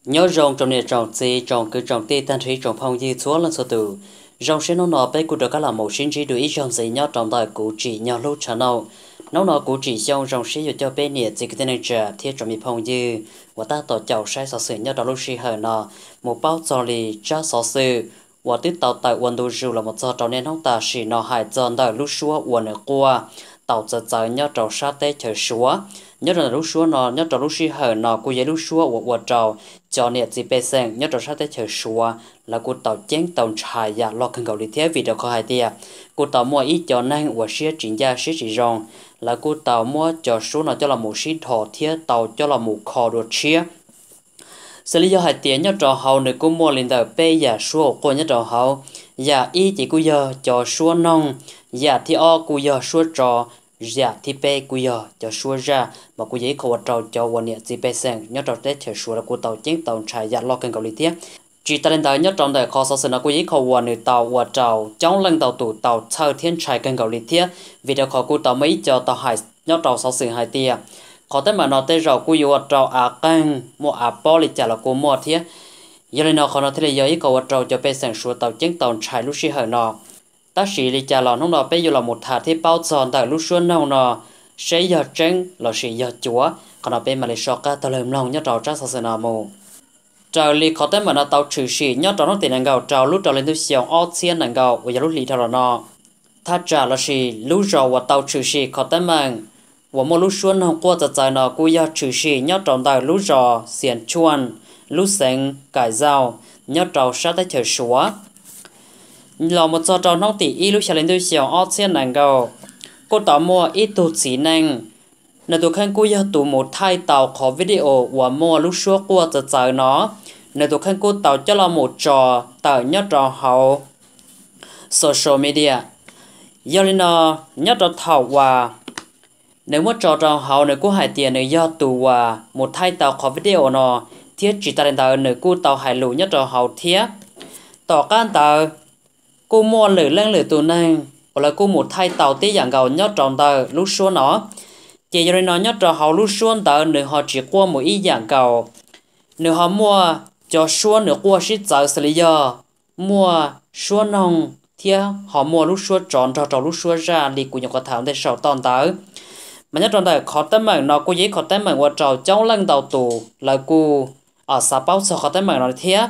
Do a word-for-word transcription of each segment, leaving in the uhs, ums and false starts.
nhớ rong trong này trồng gì trồng cứ trồng tê tan trí trồng phong dư chúa lên số từ rong sẽ nó nọ bé cụ được các là một sinh trí đối ý trong gì nhớ trồng đời cụ chỉ nhớ lúc chả nào nó nọ cụ chỉ xong rong sẽ dụ cho bé nhiệt chỉ cái tên trẻ thiết trong mi phong dư và ta tổ chậu sai sở sự nhớ đó lúc sĩ hở nọ một bao trò lì cha sở sự và tiếp tàu tại quân đô rượu là một trò trò nên không ta chỉ nọ hại tròn đời lúc xua quân ở qua tàu giờ giờ nhớ trò sát tết chờ xúa nhớ là lúc xúa nọ nhớ trò lúc sĩ hở nọ cụ dễ lúc xúa và và trò cho nên chỉ bé sen nhớ trò sát tết chờ xúa là cụ tàu chén tàu trải ya lo khăn cầu đi thế vì đó có hai tia cụ tàu mua ít cho năng và xía chính gia xía chỉ rong là cụ tàu mua cho số nào cho là một xí thọ thiết tàu cho là một kho đồ chia xử lý do hai tia nhớ trò hậu này cụ mua lên tờ pe ya số cô nhớ trò hậu ya y chỉ cụ giờ cho số nông ya thì o cụ giờ số trò ya thì pe cụ giờ cho số ra mà cụ giấy khẩu trò choวันเนี่ยchỉ pe sen nhớ trò tết chờ số là cụ tàu chén tàu trải ya lo khăn cầu đi thế chỉ ta lên tàu nhất trong đời khó so sánh nó cũng ý khẩu hoàn người tàu và tàu trong lần tàu tụ tàu chờ thiên trai cần cầu lý thiết vì đó khó cụ tàu mấy cho tàu hải nhất tàu so sánh hai tia khó tới mà nó tới rồi cụ yêu tàu à căng mua à bỏ lịch trả là cụ mua thiết giờ này nó khó nó thế là giờ ý khẩu tàu cho bé sản xuất tàu chính tàu trai lúc xí hở nó ta chỉ lịch trả là nó nó bé yêu là một thà thiết bao tròn tại lúc xuân nào nó sẽ giờ trắng là sẽ giờ chúa còn nó bé mà lại so cả tàu lầm lòng nhất tàu chắc so sánh nào mù trào li khó tới mà nó tàu trừ xì nhớ trò nó tiền năng gạo trào lúc trào lên tôi xiao ót xiên năng gạo và giờ lúc lì thao nó thà trà là xì lúc rồi và tàu trừ xì khó tới mà và một lúc xuân hôm qua giờ dài nó cũng giờ trừ xì nhớ trò tàu lúc rồi xiên chuan lúc sáng cải rau nhớ trò sát tới chờ súa là một trò trò nó tỷ y lúc trào lên tôi xiao ót xiên năng gạo cô tàu mua ít tụt xí năng nếu tôi khăn cô giờ tụ một thay tàu có video và mua lúc xưa qua giờ giờ nó nếu tôi khăn cô tàu cho là một trò tàu nhất trò hậu social media giờ nên nó nhất trò thảo và nếu một trò trò hậu nếu cô hải tiền nếu giờ tụ và một thay tàu có video nó thiết chỉ ta đến tàu nếu cô tàu hải lũ nhất trò hậu thiết tỏ can tàu cô mua lửa lên lửa tụ năng hoặc là cô một thay tàu tí dạng gạo nhất trò tàu lúc xưa nó chỉ cho nên nó nhớ cho họ lúc xuân tờ nếu họ chỉ qua một ý dạng cầu nếu họ mua cho xuân nếu qua ship giờ xử lý giờ mua xuân nông thì họ mua lúc xuân chọn cho cho lúc xuân ra đi của những cái thằng để sầu toàn tới mà nhớ trong đời khó tới mà nó có giấy khó tới mà qua trầu trong lần đầu tù là cô ở xã báo sao khó tới mà nó thiết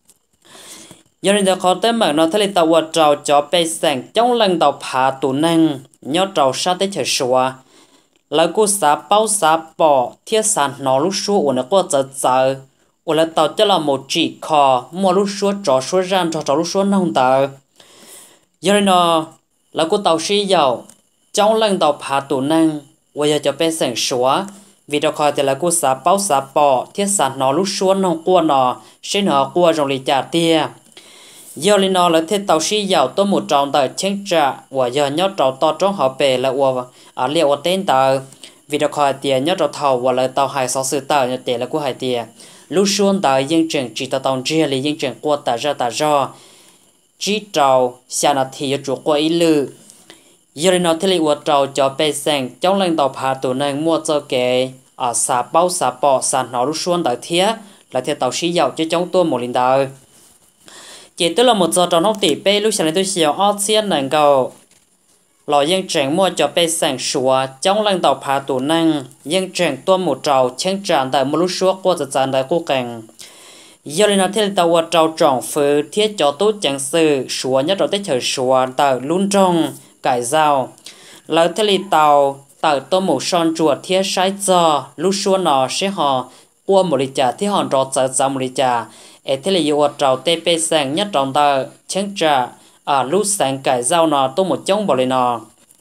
cho nên là khó tới mà nó thấy là tàu qua trầu cho bê sành trong lần đầu phá tù năng nhớ trầu sát tới chờ sủa là cô xã bao xã bỏ thiết sản nó lúc số của nó có giờ giờ của là tàu cho là một chỉ kho mua lúc số trò số ran trò trò lúc số nông tờ giờ này nó là cô tàu sĩ giàu trong lần tàu phá tù năng bây giờ cho bé sản số vì đó khỏi thì là cô xã bao xã bỏ thiết sản nó lúc số nông qua nó sẽ nó qua trong lịch trả tiền giờ này nó là thiết tàu sĩ giàu tôi một tròn tờ chính trả và giờ nhớ trò to trong họ bè là qua à liệu ở tên tờ vì đó khỏi tiền nhớ trò thầu và là tàu hai sáu sự tờ nhớ tiền là của hai tiền lúc xuân tờ dân trường chỉ tàu tàu chia là dân trường qua tờ ra tờ ra chỉ trâu xa là thì chủ qua ý lư giờ này nó thế là qua trâu cho bê sang trong lần tàu phá tù năng mua cho kệ ở xã bao xã bỏ xã nó lúc xuân tờ thiết là theo tàu sĩ giàu cho trong tôi một lần tờ chỉ tức là một giờ trò nóc tỷ bê lúc sáng tôi xíu ót xiên năng cầu lò dân trường mua cho bê sản sủa trong lần tàu phá tù năng dân trường tuôn một trầu chân tràn tại một lúc suốt qua giờ tràn tại cô cảnh giờ này nó thấy tàu qua trầu tròn phứ thiết cho tốt chẳng sự sủa nhất rồi tới chờ sủa tại luôn trong cải rau lời thấy tàu tại tuôn một son chuột thiết sái cho lúc suốt nó sẽ họ qua một lịch trả thiết hòn trò chờ chờ một lịch trả ở thế là yêu trầu tê bê sang nhất trong tờ chân trà à lúc sáng cải rau nó tôi một chống bỏ lên nó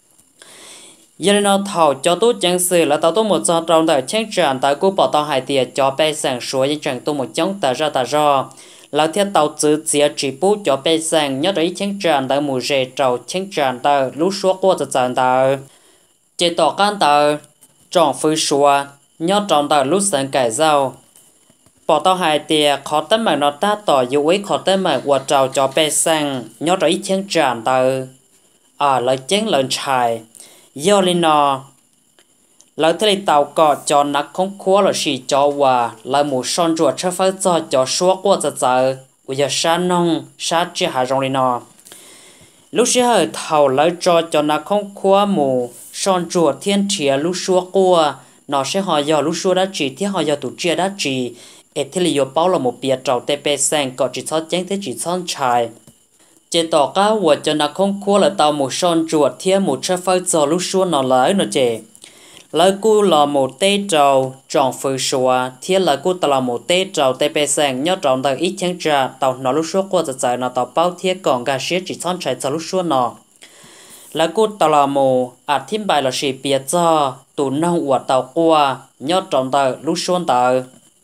giờ nó thầu cho tôi chẳng sự là tao tôi một giờ trong tờ chân trà tại cô bỏ tao hai tiền cho bê sang số những chẳng tôi một chống tờ ra tờ ra là thiết tàu chữ chia chỉ bút cho bê sang nhất đấy chân trà tại mùa rề trầu chân trà tờ lúc suốt qua tờ trà tờ chỉ tỏ can tờ tròn phơi xua nhất trong tờ lúc sáng cải rau bỏ tao hai tia khó tới mà nó ta tỏ dấu ấy khó tới mà qua trào cho bê sang nhớ rồi chân tràn tờ à lời chén lợn chài do lên nó lỡ thế này tàu cọ cho nát không khóa là chỉ cho hòa lỡ một son ruột cho phải cho cho số qua giờ giờ bây giờ sáng nông sáng chỉ hạ rong đi nọ lúc xưa hơi thầu lỡ cho cho nát không khóa một son ruột thiên chia lúc số qua nó sẽ họ giờ lúc số đã chỉ thì họ giờ tụ chia đã chỉ ết thế này bao là một bia trầu tê bê sang có chỉ cho chén thế chỉ son chài chế tỏ cá vợ cho nát không khóa là tàu một son ruột thiên một cho phải cho lúc số nó lỡ nó chế lời cô là một tê trầu tròn phơi xòa thiết lời cô là một tê trầu tê bê sang nhớ tròn tàu ít chén trà tàu nó lúc suốt qua giờ giờ nó tàu bao thiết còn gà xía chỉ son chạy cho lúc suốt nó lời cô là một à thêm bài là sĩ bia cho tụ nông của tàu qua nhớ tròn tàu lúc suốt tàu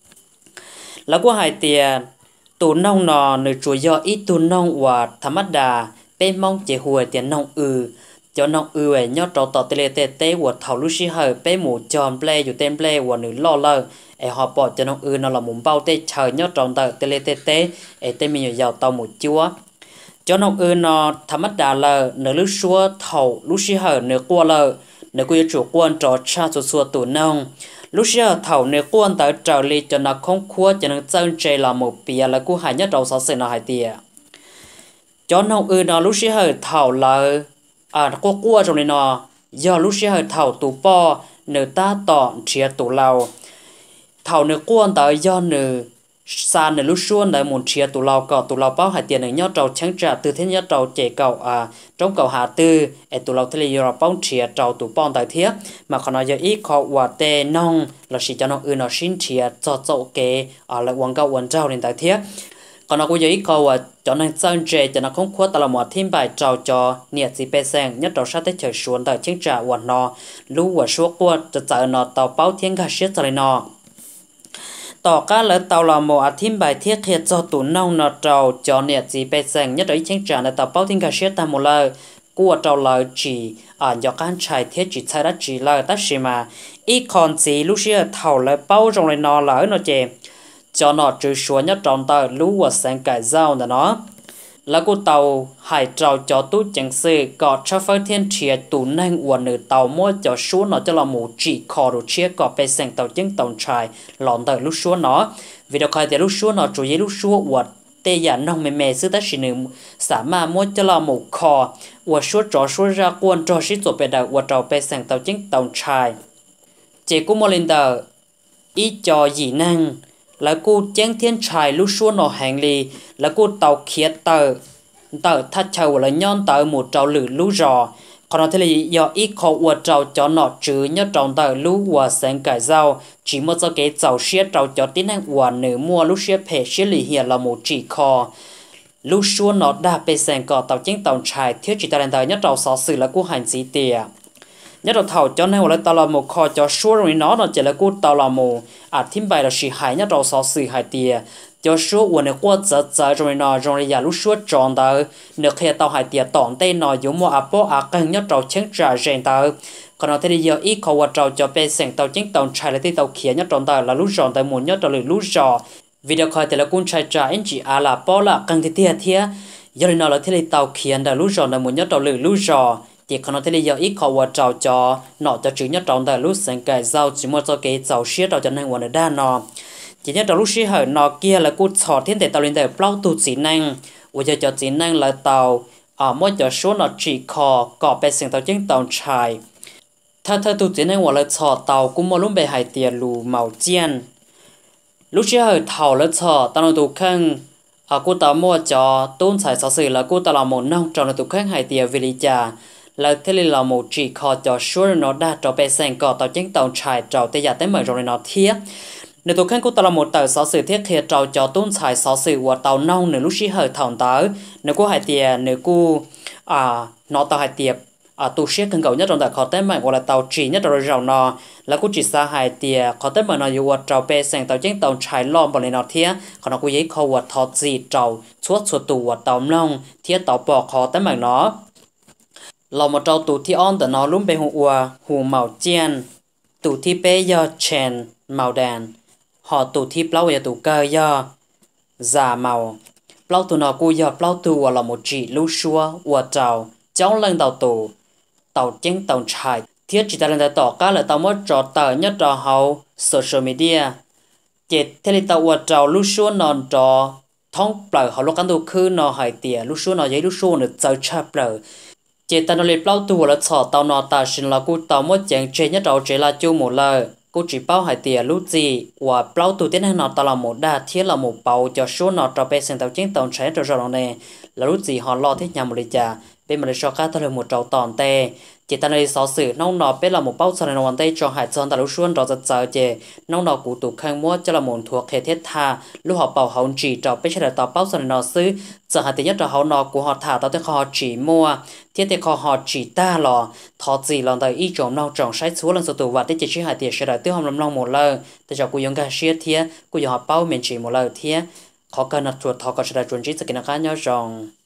lời cô hai tiền tụ nông nó nửa chuối do ít tụ nông của thắm mắt đà bên mong chỉ hùa tiền nông ư cho nó ư ấy nhớ trò tọt tê tê tê của thầu lúc xí hơi bé mù tròn pleอยู่เต็ม ple của nữ lo lơ ấy họ bỏ cho nó ư nó là muốn bao tê trời nhớ tròn tờ tê tê tê ấy tê mình giàu tàu một chúa cho nó ư nó thắm mắt đà lơ nữ lúc xua thầu lúc xí hơi nữ qua lơ nữ quy chủ quan trò cha chủ xua tủ nông lúc xí hơi thầu nữ quan tới trở li cho nó không khua cho nó chân chơi là một bìa là cú hải nhất đầu sáu mươi nó hai tia cho nó ư nó lúc xí hơi thầu lơ à có qua trong này nọ do lúc xưa hơi thầu tủ po nửa ta tọn chia tủ lầu thầu nửa quan tới do nửa xa nửa lúc xuân nửa muốn chia tủ lầu cọ tủ lầu bao hai tiền nửa nhớ trầu trắng trả từ thế nhớ trầu chế cầu à trong cầu hà tư ở tủ lầu thế là do bao chia trầu tủ pon tới thiết mà còn nói giờ ít khó quả tê nông là chỉ cho nó ư nó xin chia cho chỗ kế ở lại quảng cáo quảng trầu đến tới thiết còn nó cũng ý câu à cho nên chân trẻ cho nó không khuất là một thêm bài trào cho nhiệt gì bê sang nhất đầu sát tới trời xuống tại chiến trả quần nó lũ và số qua cho chờ nó tàu báo thiên gà xếp cho nó tỏ cá lỡ tàu là một thêm bài thiết hiện cho tủ nông nó trào cho nhiệt gì bê sang nhất đấy chiến trả là tàu báo thiên gà xếp ta một lời của trào lời chỉ ở do can trai thiết chỉ sai đã chỉ lời tất xì mà ít còn gì lúc xưa thầu lời bao trong này nó lỡ nó chè cho nó trừ xuống nhất trong tàu lũ và sang cải giao là nó là cô tàu hải trào cho tú chẳng sư có cho phải thiên chia tủ năng của nữ tàu mua cho xuống nó cho là một chỉ kho đồ chia có bê sang tàu chứng tàu trai lọn tàu lúc xuống nó vì đó khai thì lúc xuống nó chủ yếu lúc xuống của tê giả nông mềm mềm sư ta chỉ nữ xả mà mua cho là một kho của xuống cho xuống ra quân cho sĩ tổ bê đạo của tàu bê sang tàu chứng tàu trai chỉ cũng một lần tàu ý cho gì năng là cô chén thiên trai lúc xuống nó hàng lì là cô tàu khiết tờ tờ thắt chầu là nhon tờ một trâu lử lú rò còn nó thế là do ít khó uất trâu cho nó chứ nhớ trong tờ lú và sáng cải rau chỉ một số cái trâu xía trâu cho tín hàng và nữ mua lúc xía phê xía lì hiện là một chỉ kho lúc xuống nó đa bê sáng cỏ tàu chén tàu trai thiếu chỉ ta lên tờ nhớ trâu xó xử là cô hành gì tìa nhất là thầu cho nên là tao là một kho cho số rồi nó nó chỉ là cô tao là một à thêm bài là chỉ hai nhất đầu sáu sự hai tia cho số của nó qua giờ giờ rồi nó rồi giờ lúc số tròn tao được khi tao hai tia tỏn tên nó giống một áp à cần nhất đầu chứng trả rèn tao còn nó thì giờ ít kho qua trâu cho bé sành tao chứng tao chạy lại thì tao kia nhất tròn tao là lúc tròn tao muốn nhất đầu lúc trò video khai thì là con trai trả anh chị à là bỏ là cần thì tia tia giờ nó là thì tao kia là lúc tròn tao muốn nhất đầu lúc trò thì còn nó thấy giờ ít khó qua trào cho nó cho chữ nhất trong đời lúc sáng cái giàu chỉ một số cái giàu xía trào cho nên quan đa nó chỉ nhất trong lúc xí hở nó kia là cú thọ thiên thể tàu lên đời bao tu chỉ năng bây giờ cho chỉ năng là tàu ở mỗi cho số nó chỉ khó có bé sinh tàu chính tàu traiถ้าถ้าtu chỉ năng là thọ tàu cũng một lúc bị hại tiền lù màu chiên lúc xí hở thọ là thọ tàu nó tu khăn ở cú tàu mua cho tôn xài sáu mươi là cú tàu là một nông trong nó tu khăn hại tiền vì lý cha là thế là một chỉ kho cho số nó đã cho bé sang có tàu chính tàu trải trâu tây giả tới mở rồi nó thiết nếu tôi khăn của tàu là một tàu sáu sự thiết thiệt trâu cho tôn xài sáu sự của tàu nông nếu lúc xí hơi thòng tới nếu cô hai tiền nếu cô à nó tàu hai tiệp à tu xí cần cầu nhất trong tàu khó tới mở gọi là tàu chỉ nhất rồi rau nó là cô chỉ xa hai tiền khó tới mở nóอยู่trâu bé sang tàu chính tàu trải lom vào nó thiết còn nó cô giấy khâu của thọ gì trâu suốt suốt tù tàu nông thiết tàu bò khó tới mở nó lò một trâu tủ thi on từ nó luôn bề hù ua hù màu chiên tủ thi bê do chèn màu đàn họ tủ thi plau giờ tủ cơ do già màu plau tủ nó cu do plau tủ là một chỉ lưu xua ua trâu chống lên tàu tủ tàu chén tàu trải thiết chỉ ta lên tại tỏ cá là tao mới trò tờ nhất trò hậu social media chết thế thì tao ở trò lúc xưa non trò thông bờ họ lúc cán đồ khư nó hải tiệt lúc xưa nó giấy lúc xưa nó chơi chập bờ chết ta nó lấy bao tu là chọ tao nó ta xin là cô tao mới chèn chơi nhất trò chơi là chú một lời cô chỉ bao hải tiệt lúc gì và bao tu tiến hành nó tao là một đa thiết là một bao cho số nó trò bé xem tao chính tao chạy trò trò này là lúc gì họ lo thế nhà một lý cha bên mà để cho cá tao là một trò tòn tê chỉ ta này so sự nông nọ bé là một bao sau này nó đây cho hải sơn ta lúc xuân rồi giật giờ chè nông nọ cụ tụ khang mua cho là một thuộc hệ thiết tha lúc họ bảo họ chỉ cho bé sẽ là tao bao sau này nó xứ giờ hải tiền nhất là họ nọ của họ thả tao tới họ chỉ mua thiết thì họ chỉ ta lò thọ gì lần tới ý trộm nông trồng sai số lần số tụ và tới chỉ chỉ hải tiền sẽ là tiêu hồng làm nông một lần để cho cụ dùng cái xia thiết cụ dùng họ bao miền chỉ một lần thiết khó cần là chuột họ có sẽ là chuẩn chỉ sự kiện khác nhau rong